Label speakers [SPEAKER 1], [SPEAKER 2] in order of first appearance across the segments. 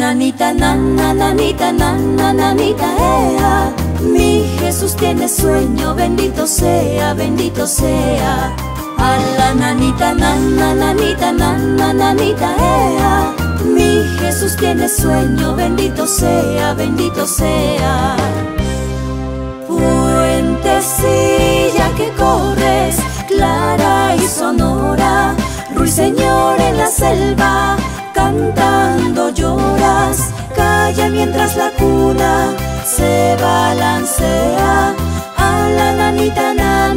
[SPEAKER 1] nanita, nanita, nanita, ea. Mi Jesús tiene sueño, bendito sea, bendito sea. A la nanita, nanita, nanita, ea. Mi Jesús tiene sueño, bendito sea, bendito sea. Puentecilla que corres, clara y sonora, ruiseñor en la selva, cantando lloras. Calla mientras la cuna se balancea. A la nanita,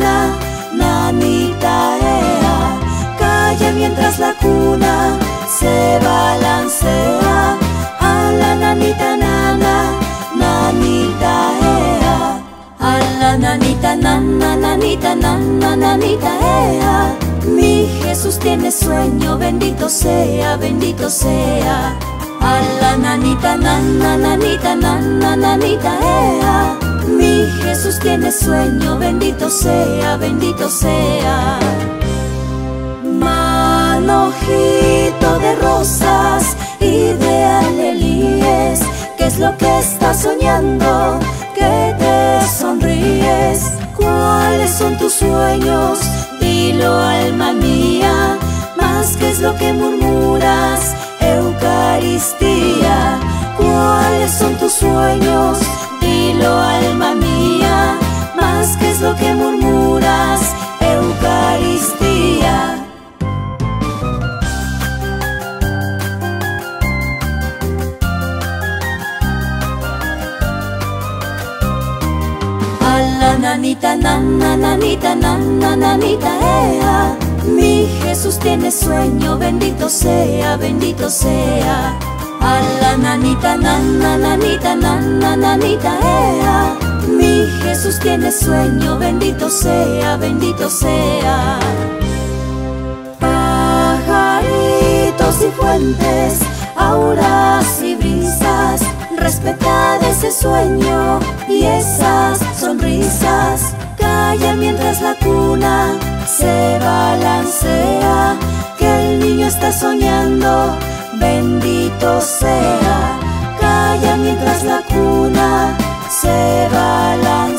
[SPEAKER 1] nanita, ea. Calla mientras la cuna se balancea. A la nanita, nanita, ea. A la nanita, nanita, nanita, ea. Mi Jesús tiene sueño, bendito sea, bendito sea. A la nanita, nanita, nanita, ea. Mi Jesús tiene sueño, bendito sea, bendito sea. Manojito de rosas y de alelíes, ¿qué es lo que estás soñando? Que te sonríes. ¿Cuáles son tus sueños? Dilo, alma mía. Más, ¿qué es lo que murmuras? Eucaristía. ¿Cuáles son tus sueños? Dilo, alma mía. Más, ¿qué es lo que murmuras? Eucaristía. A la nanita, nanita, nanita, ea. Mi Jesús tiene sueño, bendito sea, bendito sea. A la nanita, nanita, nanita, ea. Mi Jesús tiene sueño, bendito sea, bendito sea. Pajaritos y fuentes, auras y brisas, respetad ese sueño y esas sonrisas. Calla mientras la cuna se balancea, que el niño está soñando, bendito sea. Calla mientras la cuna se balancea.